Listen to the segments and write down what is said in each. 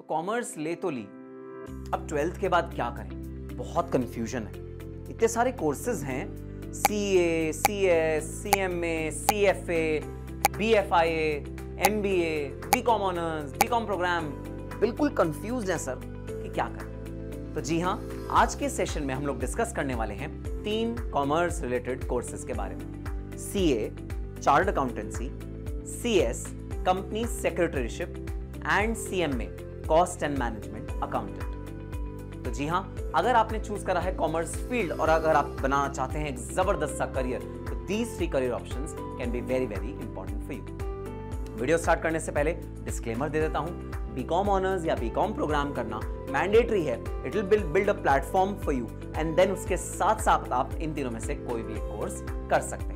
Commerce ले तो ली, अब 12th के बाद क्या करें? बहुत कंफ्यूजन है। इतने सारे कोर्सेज हैं, CA, CS, CMA, CFA, BFIA, MBA, BCom honours, BCom programme, बिल्कुल कंफ्यूज हैं सर कि क्या करें। तो जी हाँ, आज के सेशन में हम लोग डिस्कस करने वाले हैं 3 कॉमर्स रिलेटेड कोर्सेज के बारे में। CA, chartered accountancy, CS, company secretaryship and CMA, cost and management accountant. तो जी हाँ, अगर आपने चूज करा है कॉमर्स फील्ड और अगर आप बनाना चाहते हैं एक जबरदस्त सा करियर, तो these 3 career options can be very very important for you. Video start करने से पहले डिस्क्लेमर दे देता हूं, BCom ऑनर्स या BCom प्रोग्राम करना मैंडेटरी है। It will build a platform for you and then उसके साथ साथ आप इन तीनों में से कोई भी एक कोर्स कर सकते हैं।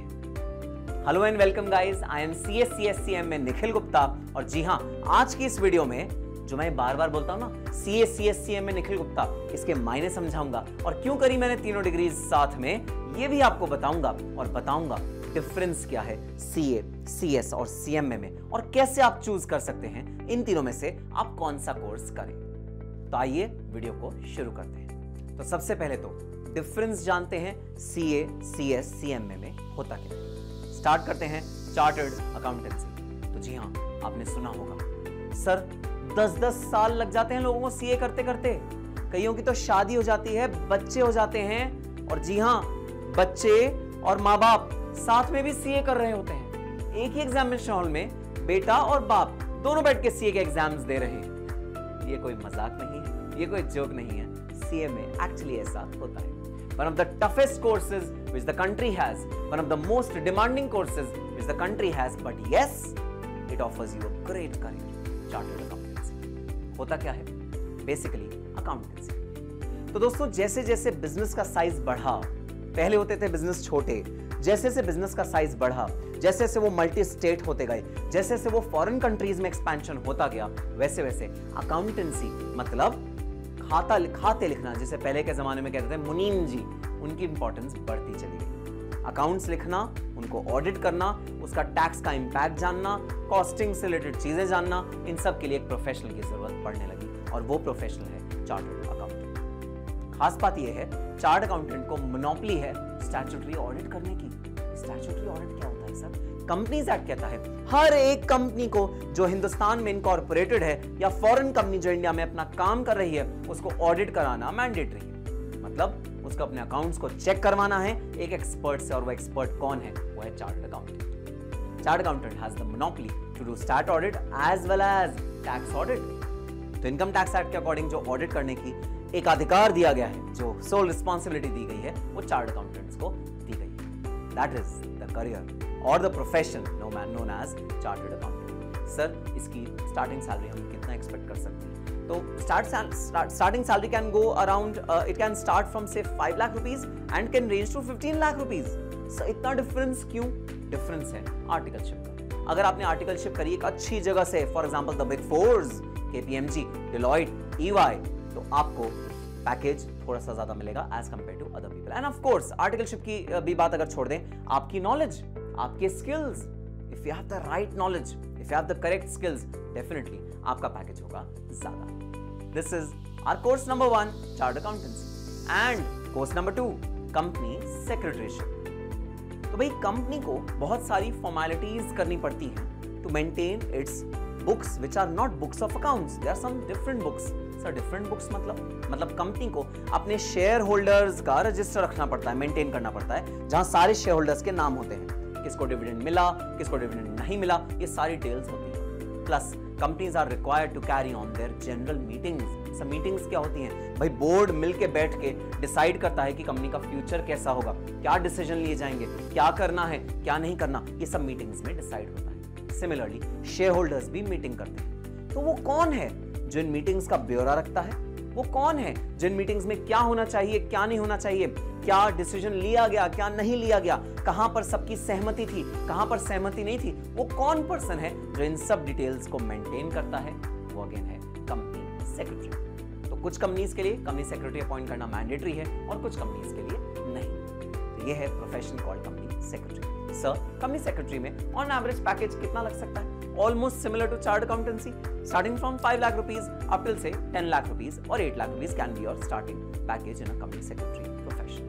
Hello and welcome guys, I am CSCSCM में निखिल गुप्ता। और जी हाँ, आज की इस वीडियो में जो मैं बार बार बोलता हूं ना, CSCSCM में निखिल गुप्ता, इसके मायने समझाऊंगा और क्यों करी मैंने तीनों डिग्रीज साथ में, ये भी आपको बताऊंगा और बताऊंगा डिफरेंस क्या है CA, CS और CMA में और कैसे आप चूज कर सकते हैं इन तीनों में से आप कौन सा कोर्स करें। तो आइए वीडियो को शुरू करते हैं। तो सबसे पहले तो डिफरेंस जानते हैं CA, CS, CMA में होता क्या है। स्टार्ट करते हैं चार्टर्ड अकाउंटेंसी। तो जी हाँ, आपने सुना होगा सर 10-10 साल लग जाते हैं लोगों को CA करते करते, कईयों की तो शादी हो जाती है, बच्चे हो जाते हैं। और जी हाँ, बच्चे और माँ बाप साथ में भी CA कर रहे होते हैं। एक ही एग्जामिनेशन हॉल में बेटा और बाप दोनों बैठ के CA के एग्जाम्स दे रहे हैं। ये कोई मजाक नहीं है, ये कोई जोक नहीं है, CA में एक्चुअली ऐसा होता है। One of the toughest courses which the country has, one of the most demanding courses which the country has, but yes, it offers you a great career. Chartered accountancy होता क्या है? Basically accountancy. तो दोस्तों, जैसे जैसे business का size बढ़ा, पहले होते थे बिजनेस छोटे, जैसे जैसे बिजनेस का साइज बढ़ा, जैसे जैसे वो मल्टी स्टेट होते गए, जैसे जैसे वो फॉरेन कंट्रीज में एक्सपेंशन होता गया, वैसे वैसे अकाउंटेंसी मतलब खाते लिखना, जिसे पहले के जमाने में कहते थे मुनीम जी, उनकी इंपॉर्टेंस बढ़ती चली गई। अकाउंट्स लिखना, उनको ऑडिट करना, उसका टैक्स का इंपैक्ट जानना, कॉस्टिंग से रिलेटेड चीजें जानना, इन सब के लिए एक प्रोफेशनल की जरूरत पड़ने लगी और वो प्रोफेशनल है चार्टर्ड अकाउंटेंट। खास बात यह है, चार्टर्ड अकाउंटेंट को मोनोपोली है स्टैट्यूटरी ऑडिट करने की। स्टैट्यूटरी ऑडिट क्या होता है सर? कंपनीज एक्ट कहता है हर एक कंपनी को जो हिंदुस्तान में इनकॉर्पोरेटेड है या फॉरेन कंपनी जो इंडिया में अपना काम कर रही है, उसको ऑडिट कराना मैंडेटरी है। मतलब उसको अपने अकाउंट्स को चेक करवाना है एक एक्सपर्ट से, और वो एक्सपर्ट कौन है? वो है chartered accountant. Chartered accountant has the monopoly to do stat audit as well as tax audit. तो इनकम टैक्स एक्ट के अकॉर्डिंग जो ऑडिट करने की एक अधिकार दिया गया है, जो सोल रिस्पॉन्सिबिलिटी दी गई है, वो चार्टर्ड अकाउंटेंट्स को दी गई है। That is the career or the profession known as chartered accountant. Sir, इसकी स्टार्टिंग सैलरी हम कितना एक्सपेक्ट कर सकते हैं? तो starting salary can go around, it can start from say 5 lakh rupees and can range to 15 lakh rupees. Sir, इतना difference क्यों? Difference है आर्टिकलशिप का। अगर आपने आर्टिकलशिप करी एक अच्छी जगह से, for example the big fours, KPMG, Deloitte, EY, तो आपको पैकेज थोड़ा सा ज्यादा मिलेगा as compare to other people. And of course articleship की भी बात अगर छोड़ दें, आपकी नॉलेज, आपके skills, if you have the right knowledge, if you have the correct skills, definitely आपका पैकेज होगा ज्यादा। This is our course number 1, chartered accountancy, and course number 2, company secretaryship. तो भाई, कंपनी को बहुत सारी फॉर्मेलिटीज करनी पड़ती हैं to maintain its books which are not books of accounts, there are some different books. Sir, different books मतलब company को अपने शेयर होल्डर्स का रजिस्टर रखना पड़ता है, मेंटेन करना पड़ता है, जहां सारे शेयर होल्डर्स के नाम होते हैं, किसको डिविडेंड मिला, किसको डिविडेंड नहीं मिला, ये सारी डिटेल्स होती है। Plus companies are required to carry on their general meetings. सब मीटिंग्स क्या होती हैं भाई? बोर्ड मिलके बैठ के डिसाइड करता है कि कंपनी का फ्यूचर कैसा होगा, क्या डिसीजन लिए जाएंगे, क्या करना है, क्या नहीं करना, ये सब मीटिंग्स में डिसाइड होता है। सिमिलरली शेयर होल्डर्स भी मीटिंग करते हैं। तो वो कौन है जो इन मीटिंग्स का ब्यौरा रखता है? वो कौन है जिन मीटिंग्स में क्या होना चाहिए, क्या नहीं होना चाहिए, क्या डिसीजन लिया गया, क्या नहीं लिया गया, कहां पर सबकी सहमति थी, कहां पर सहमति नहीं थी? वो कौन पर्सन है जो इन सब डिटेल्स को मेंटेन करता है? वो अगेन है कंपनी सेक्रेटरी। तो कुछ कंपनीज के लिए कंपनी सेक्रेटरी अपॉइंट करना मैंडेटरी है और कुछ कंपनीज के लिए नहीं। तो ये है profession called company secretary. Sir, company secretary में ऑन एवरेज पैकेज कितना लग सकता है? almost similar to chart accountancy. Starting from 5 lakh rupees up till say 10 lakh rupees or 8 lakh rupees can be your starting package in a company secretary profession.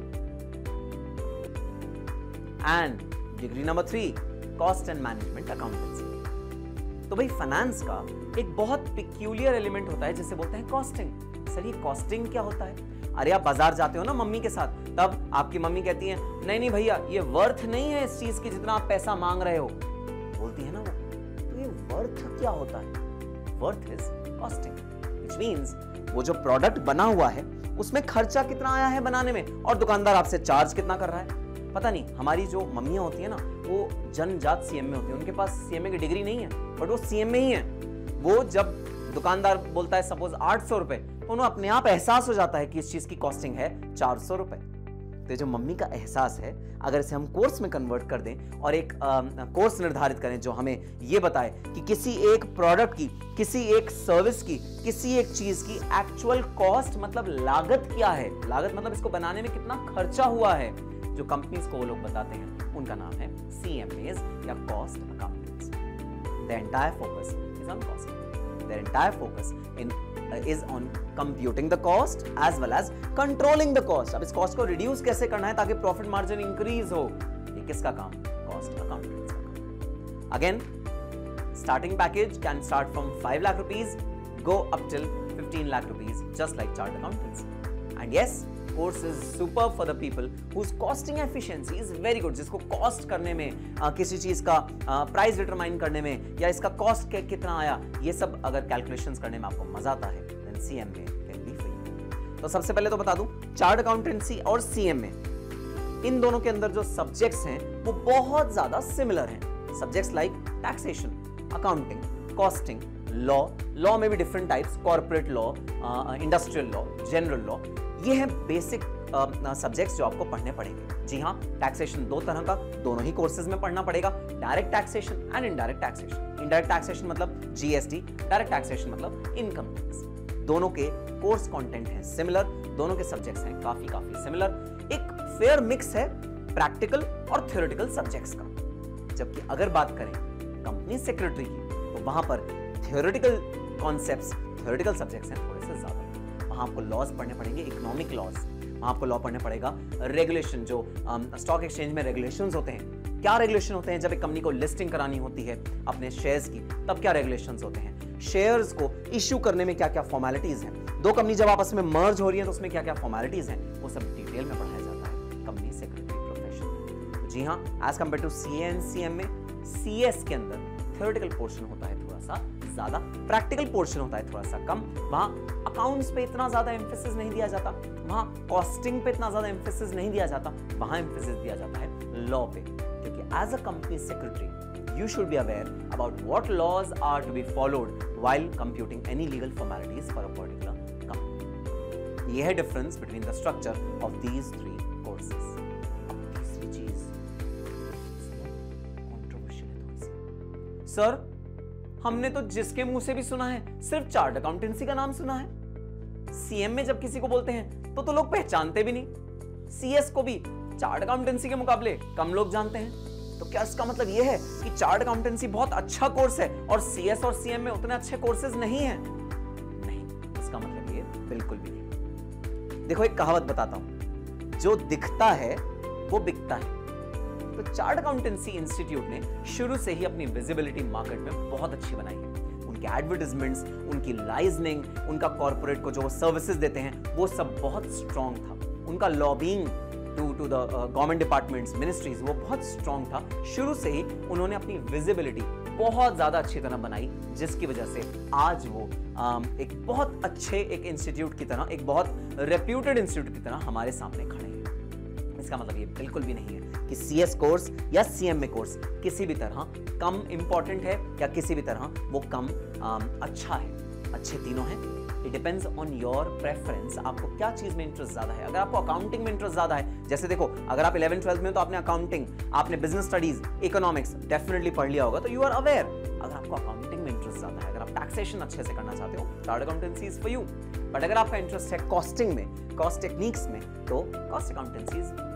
And degree number 3, cost and management accountancy. तो भाई finance का एक बहुत peculiar element होता है जिसे बोलते हैं कॉस्टिंग। सर ये कॉस्टिंग क्या होता है? अरे आप बाजार जाते हो ना मम्मी के साथ, तब आपकी मम्मी कहती है नहीं नहीं भैया ये वर्थ नहीं है इस चीज की जितना आप पैसा मांग रहे हो, बोलती है ना वो। तो ये वर्थ क्या होता है? Worth is costing, which means वो जो प्रोडक्ट बना हुआ है उसमें खर्चा कितना आया है बनाने में और दुकानदार आपसे चार्ज कितना कर रहा है। पता नहीं, हमारी जो मम्मियां होती है ना वो जनजात सीएमए होती है, उनके पास सीएमए की डिग्री नहीं है बट वो सीएमए ही है। वो जब दुकानदार बोलता है सपोज 800 रुपए, तो उन्हें अपने आप एहसास हो जाता है कि इस चीज की कॉस्टिंग है 400 रुपए। तो जो मम्मी का एहसास है अगर इसे हम कोर्स में कन्वर्ट कर दें और एक कोर्स निर्धारित करें जो हमें यह बताए कि किसी एक प्रोडक्ट की, किसी एक सर्विस की, किसी एक चीज की एक्चुअल कॉस्ट मतलब लागत क्या है, लागत मतलब इसको बनाने में कितना खर्चा हुआ है, जो कंपनीज को वो लोग बताते हैं उनका नाम है CMAs या cost accountants. The entire focus is on cost, their entire focus is on computing the cost as well as controlling the cost। अब इस कॉस्ट को रिड्यूस कैसे करना है ताकि प्रॉफिट मार्जिन इंक्रीज हो, ये किसका काम? कॉस्ट अकाउंटेंट्स का काम। Again starting package can start from 5 lakh rupees go up till 15 lakh rupees just like chart accountants। and yes, course is superb for the people whose costing efficiency is very good। जिसको cost करने में, किसी चीज का price determine करने में या इसका कॉस्ट कितना आया, ये सब अगर कैलकुलेशंस करने में आपको मजा आता है then CMA can be for you। तो सबसे पहले तो बता दूं, चार्ट अकाउंटेंसी और CMA इन दोनों के अंदर जो सब्जेक्ट्स हैं वो बहुत ज्यादा सिमिलर हैं। Subjects like taxation, accounting, costing, law में भी different types, corporate law, industrial law, general law, ये हैं बेसिक सब्जेक्ट्स जो आपको पढ़ने पड़ेंगे। जी हाँ, टैक्सेशन दो तरह का दोनों ही कोर्सेज में पढ़ना पड़ेगा, direct taxation and indirect taxation. Indirect taxation मतलब GST, डायरेक्ट टैक्सेशन मतलब इनकम टैक्स। दोनों के कोर्स कंटेंट हैं सिमिलर, दोनों के सब्जेक्ट्स हैं काफी सिमिलर। एक फेयर मिक्स है प्रैक्टिकल और थ्योरेटिकल सब्जेक्ट्स का। जबकि अगर बात करें कंपनी सेक्रेटरी की तो वहां पर थ्योरेटिकल कॉन्सेप्ट्स, थ्योरेटिकल सब्जेक्ट्स हैं थोड़े से ज्यादा। वहां आपको लॉज पढ़ने पड़ेंगे, इकोनॉमिक लॉज, वहां आपको लॉ पढ़ने पड़ेगा, रेगुलेशन जो स्टॉक एक्सचेंज में रेगुलेशंस होते हैं, क्या रेगुलेशन होते हैं जब एक कंपनी को लिस्टिंग करानी होती है अपने शेयर्स की, तब क्या रेगुलेशंस होते हैं, शेयर्स को इश्यू करने में क्या क्या फॉर्मेलिटीज हैं, दो कंपनी जब आपस में मर्ज हो रही है तो उसमें क्या क्या फॉर्मेलिटीज हैं, वो सब डिटेल में पढ़ाया जाता है कंपनी सेक्रेटरी प्रोफेशन। जी हाँ, as compare to CA and CMA, CS के अंदर थ्योरेटिकल पोर्शन होता है थोड़ा सा ज्यादा, प्रैक्टिकल पोर्शन होता है थोड़ा सा कम। वहां अकाउंट्स पे इतना ज्यादा एम्फेसिस नहीं दिया जाता, वहां कॉस्टिंग पे इतना ज्यादा एम्फेसिस नहीं दिया जाता, वहां एम्फेसिस दिया जाता है लॉ पे। क्योंकि as a company secretary you should be aware about what laws are to be followed while computing any legal formalities for a particular company. यह है difference between the structure of these 3 courses. अब तीसरी चीज controversial है थोड़ी सी। Sir हमने तो जिसके मुंह से भी सुना है सिर्फ चार्ट अकाउंटेंसी का नाम सुना है, CM में जब किसी को बोलते हैं तो लोग पहचानते भी नहीं, CS को भी चार्ट अकाउंटेंसी के मुकाबले कम लोग जानते हैं। तो क्या इसका मतलब यह है कि चार्ट अकाउंटेंसी बहुत अच्छा कोर्स है और CS और CM में उतने अच्छे कोर्सेज नहीं है? नहीं, इसका मतलब ये बिल्कुल भी नहीं। देखो एक कहावत बताता हूं, जो दिखता है वो बिकता है। तो चार्ट अकाउंटेंसी इंस्टीट्यूट ने शुरू से ही अपनी विजिबिलिटी मार्केट में बहुत अच्छी बनाई है। उनके एडवर्टाइजमेंट्स, उनकी लाइजनिंग, उनका कॉर्पोरेट को जो सर्विसेज देते हैं वो सब बहुत स्ट्रॉन्ग था। उनका lobbying to the government departments, ministries, वो बहुत स्ट्रॉन्ग था। शुरू से ही उन्होंने अपनी विजिबिलिटी बहुत ज्यादा अच्छी तरह बनाई, जिसकी वजह से आज वो एक बहुत अच्छे एक इंस्टीट्यूट की तरह, एक बहुत रेप्यूटेड इंस्टीट्यूट की तरह हमारे सामने खड़े हैं। इसका मतलब ये बिल्कुल भी नहीं है कि CS कोर्स या CMA कोर्स किसी भी तरह कम इंपॉर्टेंट है या किसी भी तरह वो कम अच्छा है। अच्छे तीनों हैं। It depends on your preference, आपको क्या चीज में इंटरेस्ट ज्यादा है। अगर आपको अकाउंटिंग में इंटरेस्ट ज्यादा है, जैसे देखो अगर आप 11th-12th में तो आपने अकाउंटिंग, आपने बिजनेस स्टडीज, इकोनॉमिक्स डेफिनेटली पढ़ लिया होगा, तो यू आर अवेयर। अगर आपको अकाउंटिंग में इंटरेस्ट ज्यादा है, अगर आप टैक्सेशन अच्छे से करना चाहते हो, chart accountancy is for you. But अगर आपका इंटरेस्ट है कॉस्टिंग में, कॉस्ट टेक्निक्स में, तो cost accountancy is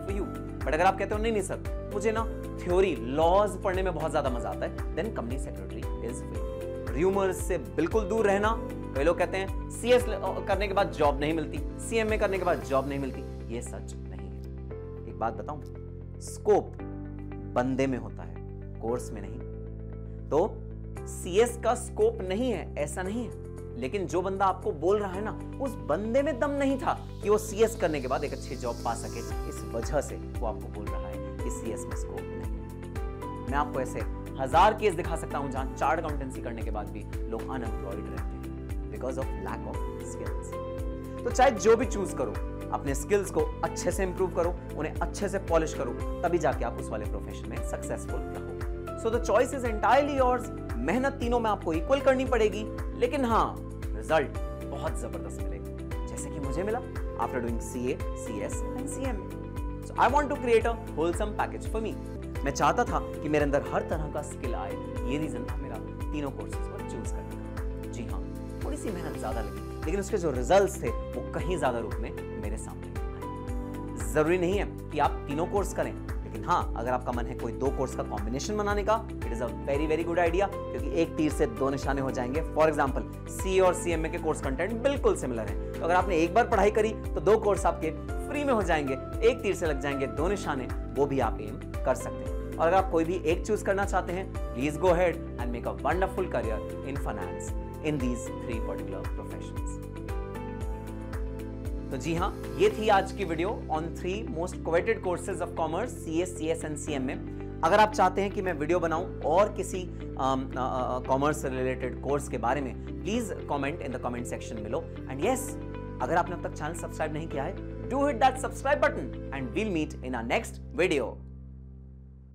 for you. But अगर आप कहते हो नहीं सर, मुझे ना थ्योरी लॉज पढ़ने में बहुत ज्यादा मजा आता है, then company secretary is for you. Rumours से बिल्कुल दूर रहना। कई लोग कहते हैं सीएस करने के बाद जॉब नहीं मिलती, सीएमए करने के बाद जॉब नहीं मिलती, ये सच नहीं है। एक बात बताऊं, स्कोप बंदे में होता है, कोर्स में नहीं। तो सीएस का स्कोप नहीं है ऐसा नहीं है, लेकिन जो बंदा आपको बोल रहा है ना, उस बंदे में दम नहीं था कि वो सीएस करने के बाद एक अच्छी जॉब पा सके, इस वजह से वो आपको बोल रहा है कि सीएस में स्कोप नहीं है। मैं आपको ऐसे 1000 केस दिखा सकता हूं जहां चार्ट अकाउंटेंसी करने के बाद भी लोग अनएम्प्लॉयड रहते हैं because of lack of skills. तो चाहे जो भी चूज करो, अपने स्किल्स को अच्छे से इंप्रूव करो, उन्हें अच्छे से पॉलिश करो, तभी जाके आप उस वाले प्रोफेशन में सक्सेसफुल रहोगे। So the choice is entirely yours. मेहनत तीनों में आपको इक्वल करनी पड़ेगी, लेकिन हाँ, रिजल्ट बहुत जबरदस्त मिलेगा, जैसे कि मुझे मिला after doing CA, CS and CMA. So I want to create a wholesome package for me. मैं चाहता था कि मेरे अंदर हर तरह का स्किल आए, ये रीजन था मेरा तीनों कोर्सेज को चूज करने का। जी हाँ, थोड़ी सी मेहनत ज्यादा लगी, लेकिन उसके जो रिजल्ट्स थे वो कहीं ज्यादा रूप में मेरे सामने आए। जरूरी नहीं है कि आप तीनों कोर्स करें, लेकिन हाँ, अगर आपका मन है कोई 2 कोर्स का कॉम्बिनेशन बनाने का, it is a very very good idea, क्योंकि एक तीर से 2 निशाने हो जाएंगे। फॉर एग्जांपल, सीए और सीएमए के कोर्स कंटेंट बिल्कुल सिमिलर है, तो अगर आपने एक बार पढ़ाई करी तो 2 कोर्स आपके फ्री में हो जाएंगे, एक तीर से लग जाएंगे 2 निशाने, वो भी आप एम कर सकते हैं। और अगर आप कोई भी एक चूज करना चाहते हैं, please go ahead and make a wonderful career in finance in these 3 particular professions. तो जी हाँ, ये थी आज की video on 3 most coveted courses of commerce, CS, CS and CMA. अगर आप चाहते हैं कि मैं वीडियो बनाऊं और किसी कॉमर्स से रिलेटेड कोर्स के बारे में, please comment in the comment section below. And yes, अगर आपने अब तक चैनल सब्सक्राइब नहीं किया है, do hit that subscribe button and we'll meet in our next video.